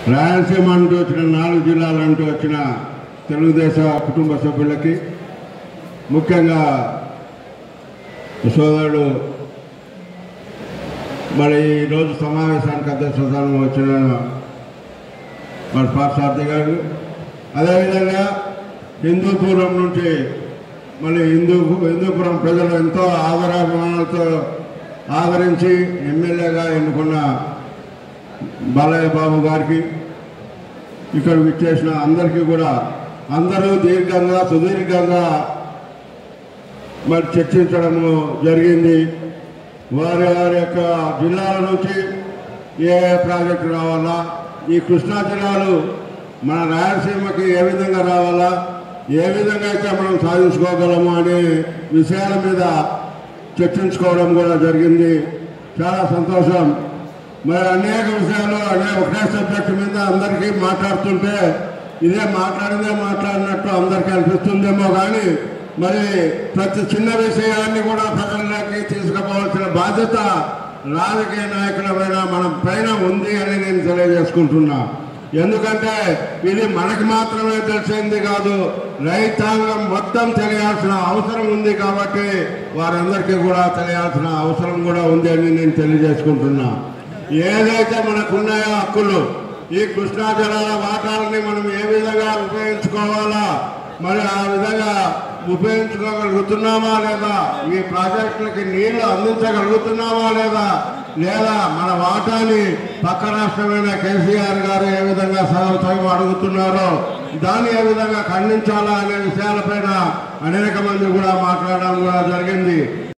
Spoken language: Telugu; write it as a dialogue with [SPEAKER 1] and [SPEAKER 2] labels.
[SPEAKER 1] రాయలసీమ అంటూ వచ్చిన 4 జిల్లాలు అంటూ వచ్చిన తెలుగుదేశ కుటుంబ సభ్యులకి ముఖ్యంగా సోదరుడు మరి ఈరోజు సమావేశానికి అధ్యక్షతన వచ్చిన మరి పార్థసారథి గారు, అదేవిధంగా హిందూపురం నుంచి మళ్ళీ హిందూపురం ప్రజలు ఎంతో ఆదరాభిమానాలతో ఆదరించి ఎమ్మెల్యేగా ఎన్నుకున్న బాలయ్య బాబు గారికి, ఇక్కడ విచ్చేసిన అందరికీ కూడా అందరూ సుదీర్ఘంగా మరి చర్చించడము జరిగింది. వారి యొక్క జిల్లాల నుంచి ఏ ప్రాజెక్టు రావాలా, ఈ కృష్ణా జిల్లాలు మన రాయలసీమకి ఏ విధంగా రావాలా, ఏ విధంగా అయితే మనం సాధించుకోగలము అనే విషయాల మీద చర్చించుకోవడం కూడా జరిగింది. చాలా సంతోషం. మరి అనేక విషయాలు ఒకే సబ్జెక్టు మీద అందరికీ మాట్లాడుతుంటే ఇదే మాట్లాడినట్టు అందరికీ అనిపిస్తుందేమో, కానీ మరి ప్రతి చిన్న విషయాన్ని కూడా ప్రజల్లోకి తీసుకుపోవాల్సిన బాధ్యత రాజకీయ నాయకులమైన మన పైన ఉంది అని నేను తెలియజేసుకుంటున్నా. ఎందుకంటే ఇది మనకి మాత్రమే తెలిసింది కాదు, రైతాంగం మొత్తం తెలియాల్సిన అవసరం ఉంది. కాబట్టి వారందరికీ కూడా తెలియాల్సిన అవసరం కూడా ఉంది అని నేను తెలియజేసుకుంటున్నా. ఏదైతే మనకున్నాయో హక్కులు, ఈ కృష్ణా జలాల వాటాలని మనం ఏ విధంగా ఉపయోగించుకోవాలా, మరి ఆ విధంగా ఉపయోగించుకోగలుగుతున్నామా లేదా, ఈ ప్రాజెక్టులకి నీళ్లు అందించగలుగుతున్నామా లేదా మన వాటాని పక్క రాష్ట్రమైన కేసీఆర్ గారు ఏ విధంగా సగం అడుగుతున్నారో దాన్ని ఏ విధంగా ఖండించాలా అనే విషయాలపైన అనేక మంది కూడా మాట్లాడడం కూడా జరిగింది.